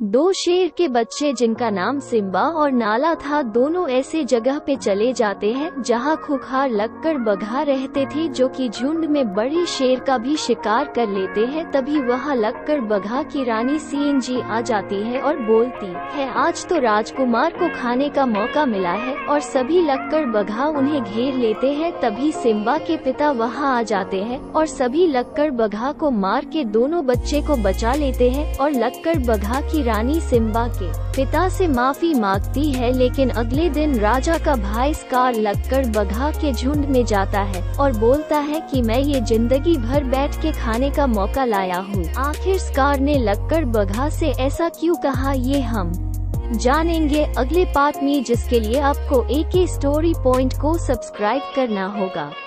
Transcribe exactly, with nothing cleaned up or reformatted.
दो शेर के बच्चे जिनका नाम सिम्बा और नाला था, दोनों ऐसे जगह पे चले जाते हैं जहाँ खूंखार लक्कड़ बघा रहते थे जो कि झुंड में बड़ी शेर का भी शिकार कर लेते हैं। तभी वहाँ लक्कड़ बघा की रानी सीएनजी आ जाती है और बोलती है, आज तो राजकुमार को खाने का मौका मिला है, और सभी लक्कड़ बघा उन्हें घेर लेते हैं। तभी सिम्बा के पिता वहाँ आ जाते हैं और सभी लक्कड़ बघा को मार के दोनों बच्चे को बचा लेते हैं, और लक्कड़ बघा की रानी सिम्बा के पिता से माफी मांगती है। लेकिन अगले दिन राजा का भाई स्कार लक्कड़ बघा के झुंड में जाता है और बोलता है कि मैं ये जिंदगी भर बैठ के खाने का मौका लाया हूँ। आखिर स्कार ने लक्कड़ बघा से ऐसा क्यों कहा, ये हम जानेंगे अगले पार्ट में, जिसके लिए आपको ए के स्टोरी पॉइंट को सब्सक्राइब करना होगा।